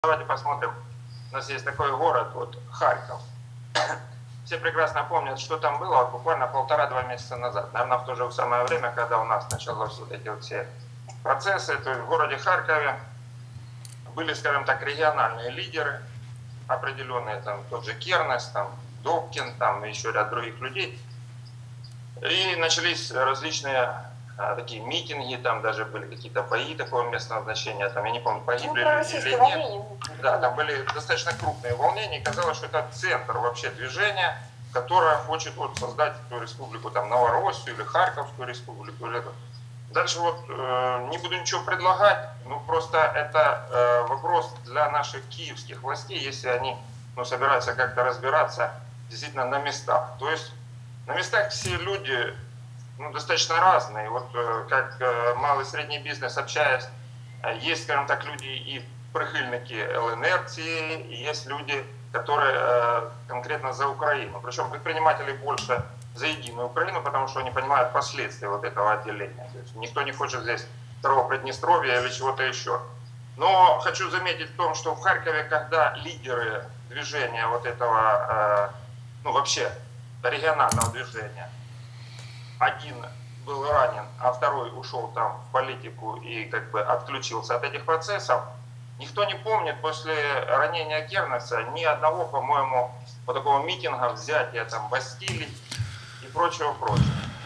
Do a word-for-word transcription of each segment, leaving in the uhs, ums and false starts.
Давайте посмотрим. У нас есть такой город, вот Харьков. Все прекрасно помнят, что там было вот буквально полтора-два месяца назад. Наверное, в то же самое время, когда у нас начались вот эти вот все процессы. То есть в городе Харькове были, скажем так, региональные лидеры определенные, там тот же Кернес, там Добкин, там еще ряд других людей. И начались различные а, такие митинги, там даже были какие-то бои такого местного значения, там, я не помню, погибли ну, люди или нет. Да, там были достаточно крупные волнения, и казалось, что это центр вообще движения, которое хочет вот создать эту республику, там, Новороссию или Харьковскую республику. Или... Дальше вот э, не буду ничего предлагать, ну просто это э, вопрос для наших киевских властей, если они ну, собираются как-то разбираться действительно на местах. То есть на местах все люди ну, достаточно разные. Вот э, как э, малый и средний бизнес, общаясь, э, есть, скажем так, люди и прихильники ЛНР, и есть люди, которые э, конкретно за Украину. Причем предприниматели больше за единую Украину, потому что они понимают последствия вот этого отделения. То есть никто не хочет здесь второго Приднестровья или чего-то еще. Но хочу заметить в том, что в Харькове, когда лидеры движения вот этого, э, ну вообще регионального движения, один был ранен, а второй ушел там в политику и как бы отключился от этих процессов, никто не помнит после ранения Кернеса ни одного, по-моему, вот такого митинга, взятия там Бастилий и прочего-прочего.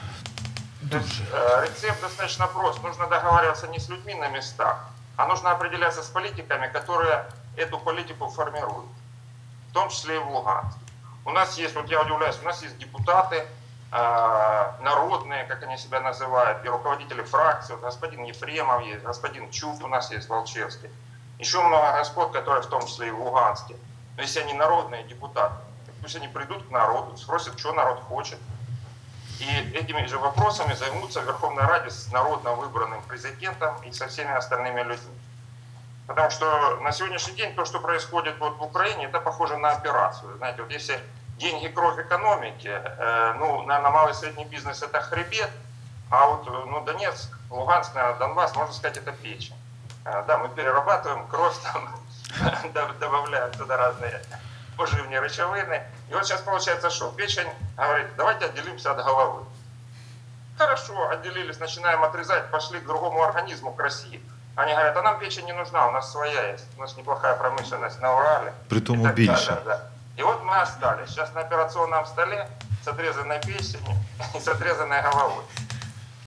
То есть э, рецепт достаточно прост. Нужно договариваться не с людьми на местах, а нужно определяться с политиками, которые эту политику формируют, в том числе и в Луганске. У нас есть, вот я удивляюсь, у нас есть депутаты, э, народные, как они себя называют, и руководители фракций. Вот господин Ефремов есть, господин Чуб у нас есть, Волчевский. Еще много господ, которые в том числе и в Луганске. Но если они народные депутаты, пусть они придут к народу, спросят, что народ хочет. И этими же вопросами займутся в Верховной Раде с народно выбранным президентом и со всеми остальными людьми. Потому что на сегодняшний день то, что происходит вот в Украине, это похоже на операцию. Знаете, вот если деньги, кровь, экономики, э, ну, наверное, малый и средний бизнес это хребет, а вот ну, Донецк, Луганск, Донбасс, можно сказать, это печень. Э, да, мы перерабатываем кровь, там, добавляем туда разные поживные речовины. И вот сейчас получается что? Печень говорит, давайте отделимся от головы. Хорошо, отделились, начинаем отрезать, пошли к другому организму, к России. Они говорят, а нам печень не нужна, у нас своя есть. У нас неплохая промышленность на Урале. Притом и більше. Да, да. И вот мы остались сейчас на операционном столе с отрезанной печенью и с отрезанной головой.